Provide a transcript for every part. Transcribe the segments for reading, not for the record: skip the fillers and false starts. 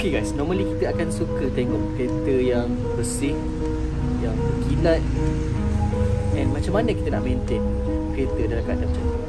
Okay guys, normally kita akan suka tengok kereta yang bersih, yang berkilat, and macam mana kita nak maintain kereta dalam keadaan macam tu.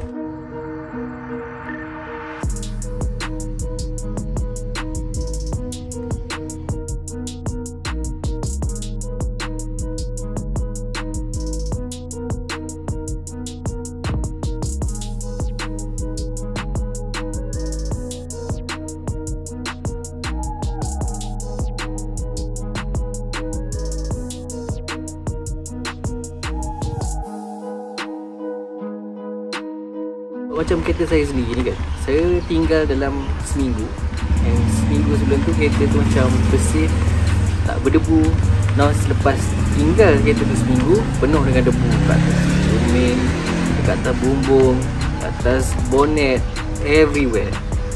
Macam kereta saya sendiri ni kan, saya tinggal dalam seminggu, and seminggu sebelum tu kereta tu macam bersih, tak berdebu. Nah, selepas tinggal kereta tu seminggu, penuh dengan debu kat atas cermin, dekat atas bumbung, atas bonet, everywhere.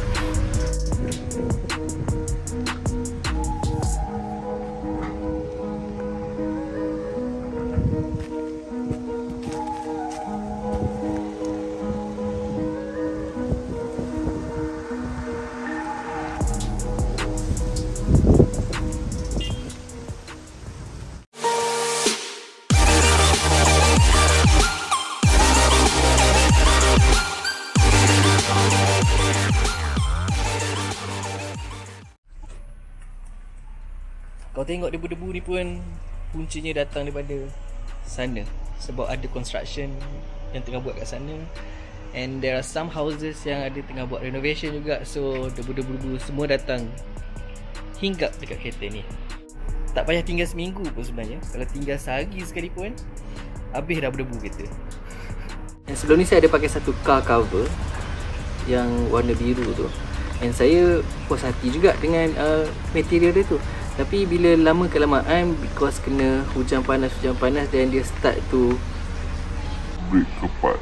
Kau tengok debu-debu ni pun puncanya datang daripada sana, sebab ada construction yang tengah buat kat sana, and there are some houses yang ada tengah buat renovation juga. So debu-debu semua datang hinggap dekat kereta ni. Tak payah tinggal seminggu pun sebenarnya, kalau tinggal sehari sekalipun habis dah berdebu kereta. Dan sebelum ni saya ada pakai satu car cover yang warna biru tu, and saya puas hati juga dengan material dia tu. Tapi bila lama kelamaan, because kena hujan panas dan dia start to break apart.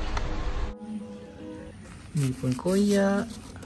Ni pun koyak.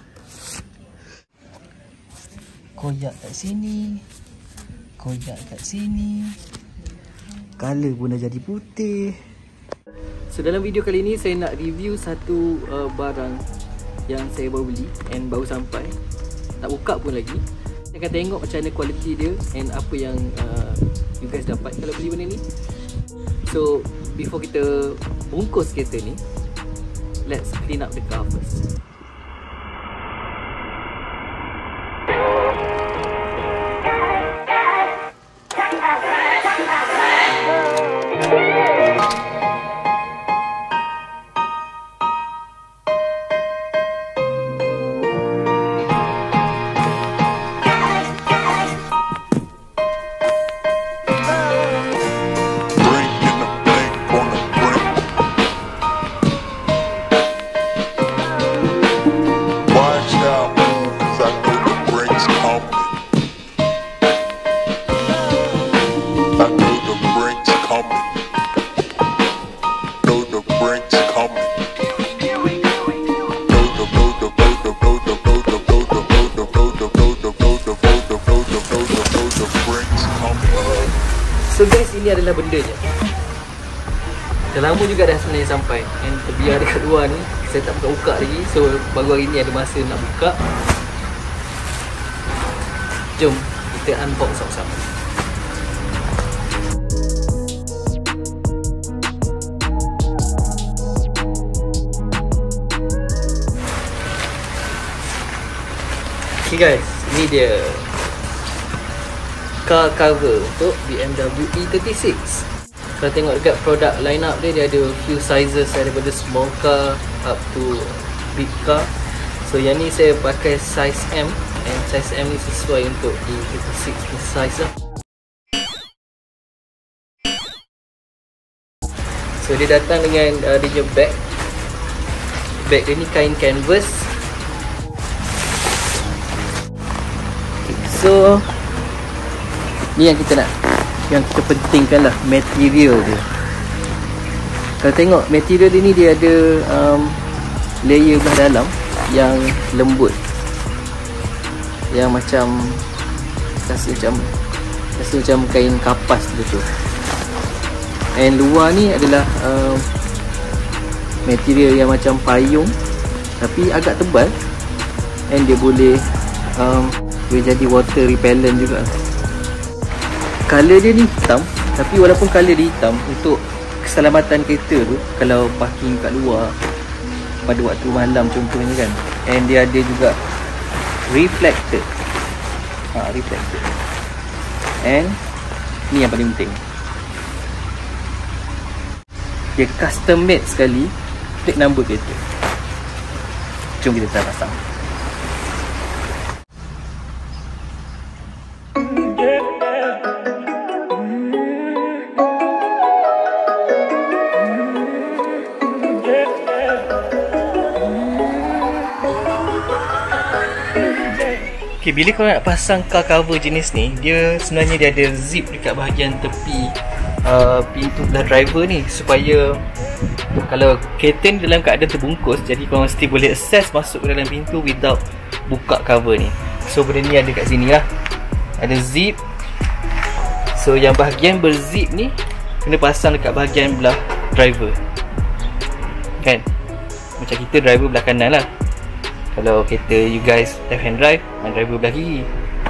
Koyak kat sini, koyak kat sini. Color pun dah jadi putih. So dalam video kali ni saya nak review satu barang yang saya baru beli and baru sampai, tak buka pun lagi. Saya akan tengok macam mana kualiti dia and apa yang you guys dapat kalau beli benda ni. So before kita bungkus kereta ni, let's clean up the car first. So guys, ini adalah bendanya. Dah lama juga dah sebenarnya sampai, and terbiar dekat luar ni, saya tak buka lagi. So baru hari ni ada masa nak buka. Jom kita unbox sama-sama. Okay guys, ini dia car cover untuk BMW E36. Kalau tengok dekat produk line up dia, dia ada few sizes daripada small car up to big car. So yang ni saya pakai size M, and size M ni sesuai untuk E36 ni size lah. So dia datang dengan dia punya bag. Bag dia ni kain canvas. So ni yang kita nak, yang kita pentingkan lah, material dia. Kalau tengok material dia ni, dia ada layer belah dalam yang lembut, yang macam rasa macam kain kapas betul. And luar ni adalah material yang macam payung tapi agak tebal, and dia boleh boleh jadi water repellent juga. Color dia ni hitam, tapi walaupun color dia hitam, untuk keselamatan kereta tu kalau parking kat luar pada waktu malam contohnya kan, and dia ada juga reflector. Reflector. And ni yang paling penting, dia custom made sekali plate number kereta. Jom kita try pasang. Okay, bila kau nak pasang car cover jenis ni, dia sebenarnya dia ada zip dekat bahagian tepi pintu belah driver ni, supaya kalau kereta ni dalam keadaan terbungkus, jadi kau mesti boleh access masuk ke dalam pintu without buka cover ni. So benda ni ada kat sini lah, ada zip. So yang bahagian berzip ni kena pasang dekat bahagian belah driver kan, macam kita driver belah kanan lah. Kalau kereta you guys left hand drive, main driver belah kiri.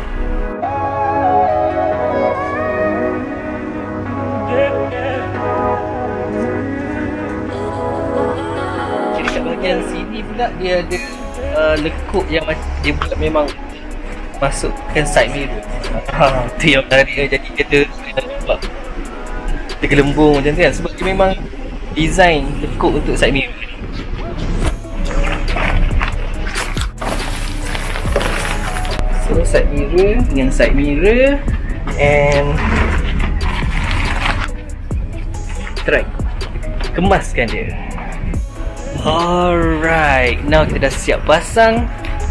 Jadi kat bahagian sini pula dia ada lekuk yang dia pula memang masukkan side mirror. Tu yang menarik, jadi kereta nampak dia gelembung macam tu kan, sebab dia memang design lekuk untuk side mirror. So side mirror dengan side mirror, and try kemaskan dia. Alright, now kita dah siap pasang.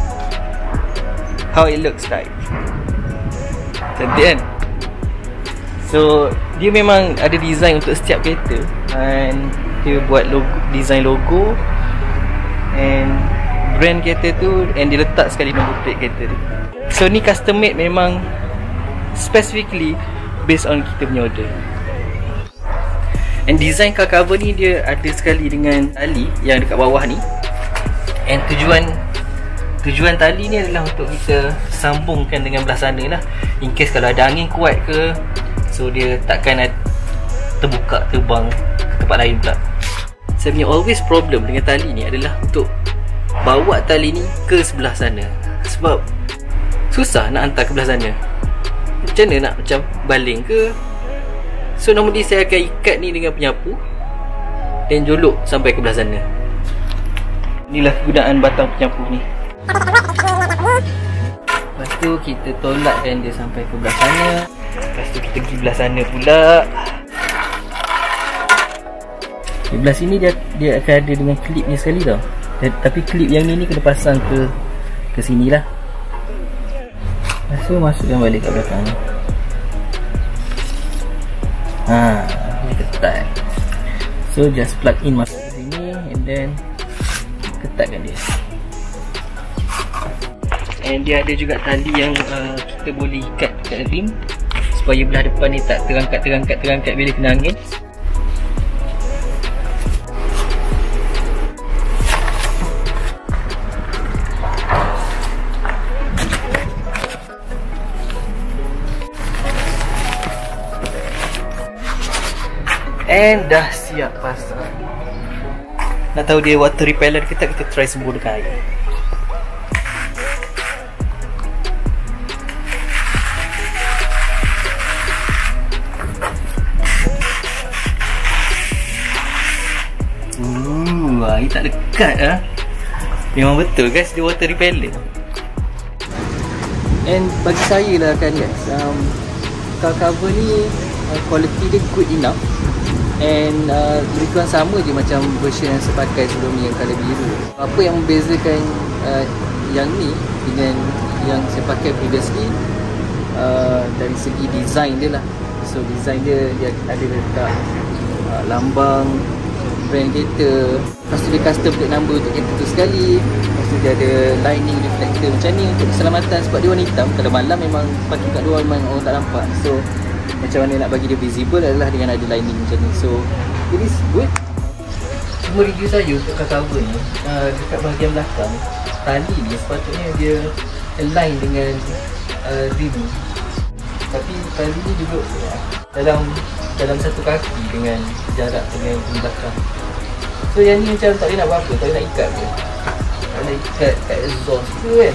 How it looks like. Cantik kan? So dia memang ada design untuk setiap kereta, and dia buat logo, design logo and brand kereta tu, and dia letak sekali nombor plate kereta tu. So ni custom made, memang specifically based on kita punya order. And design car cover ni dia ada sekali dengan tali yang dekat bawah ni. And tujuan tali ni adalah untuk kita sambungkan dengan belah sana lah, in case kalau ada angin kuat ke, so dia takkan terbuka, terbang ke tempat lain pula. Saya punya always problem dengan tali ni adalah untuk bawa tali ni ke sebelah sana, sebab susah nak hantar ke belah sana. Macam mana nak macam baling ke? So normally saya akan ikat ni dengan penyapu dan jolok sampai ke belah sana. Inilah kegunaan batang penyapu ni. Lepas tu kita tolakkan dia sampai ke belah sana. Lepas tu kita pergi belah sana pula. Di belah sini dia akan ada dengan klip ni sekali tau. Tapi klip yang ni kena pasang ke sini lah. So masukkan balik kat belakang ni. Dia ketat. So just plug in masuk ke sini, and then ketatkan dia. And dia ada juga tali yang kita boleh ikat kat rim, supaya belah depan ni tak terangkat bila kena angin. And dah siap pasang. Nak tahu dia water repellent ke tak, kita try sembur dekat air. Air tak dekat lah. Memang betul guys, dia water repellent. And bagi saya lah kan guys, car cover ni quality dia good enough. And lebih kurang sama je macam version yang saya pakai sebelum ni, yang colour biru. Apa yang membezakan yang ni dengan yang saya pakai previously, dari segi design dia lah. So design dia ada letak lambang brand kereta. Lepas tu dia custom plate number untuk kereta tu sekali. Lepas tu dia ada lining reflector macam ni untuk keselamatan, sebab dia warna hitam. Kalau malam memang parking kat luar memang orang tak nampak. So macam mana nak bagi dia visible adalah dengan ada lining macam ni. So it is good. Cuma review saya untuk car cover ni, dekat bahagian belakang, tali ni sepatutnya dia align dengan diri. Tapi kali ni duduk dalam satu kaki dengan jarak dengan belakang. So yang ni macam tak boleh nak buat apa, tak boleh nak ikat ke. Tak boleh ikat kat exhaust ke kan.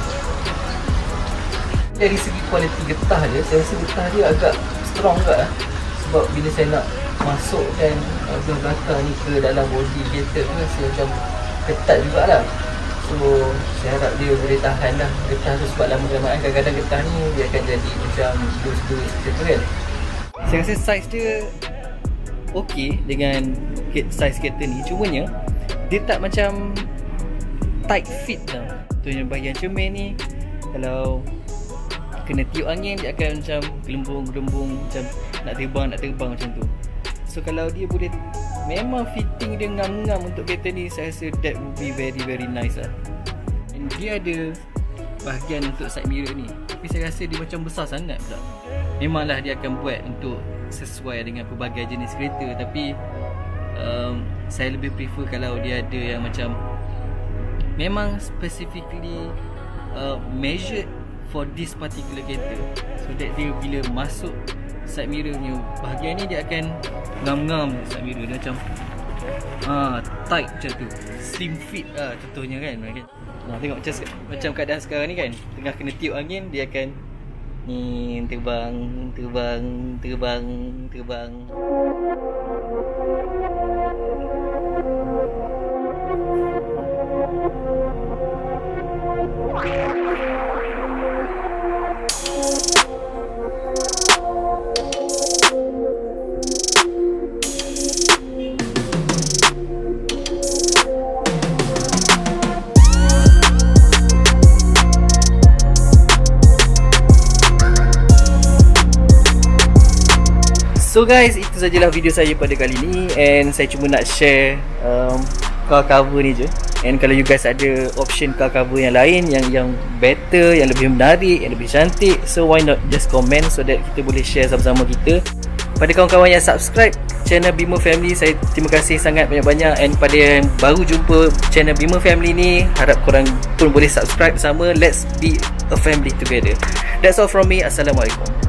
Dari segi kualiti getah dia, saya rasa getah dia agak strong juga lah. Sebab bila saya nak masukkan belah belakang ni ke dalam body kereta tu, rasa macam ketat jugalah. So saya harap dia boleh tahan lah getah tu, sebab lama-lamaan kadang-kadang getah ni dia akan jadi macam loose macam tu kan. Saya rasa saiz dia okey dengan saiz kereta ni, cumanya dia tak macam tight fit tau. Tu yang bahagian cermin ni, kalau kena tiup angin dia akan macam gelembung-gelembung, macam nak terbang macam tu. So kalau dia boleh memang fitting dia ngam-ngam untuk kereta ni, saya rasa that would be very nice lah. And dia ada bahagian untuk side mirror ni, tapi saya rasa dia macam besar sangat pula. Memanglah dia akan buat untuk sesuai dengan pelbagai jenis kereta, tapi saya lebih prefer kalau dia ada yang macam memang specifically measured for this particular kereta, so that dia bila masuk side mirror ni bahagian ni dia akan ngam-ngam side mirror dia macam tight macam tu, slim fit lah contohnya kan. Tengok macam keadaan sekarang ni kan, tengah kena tiup angin dia akan ni terbang. So guys, itu sajalah video saya pada kali ni, and saya cuma nak share car cover ni je. And kalau you guys ada option car cover yang lain yang better, yang lebih menarik, yang lebih cantik, so why not just comment so that kita boleh share sama-sama kita. Pada kawan-kawan yang subscribe channel Bima Family, saya terima kasih sangat banyak-banyak. And pada yang baru jumpa channel Bima Family ni, harap korang pun boleh subscribe bersama. Let's be a family together. That's all from me. Assalamualaikum.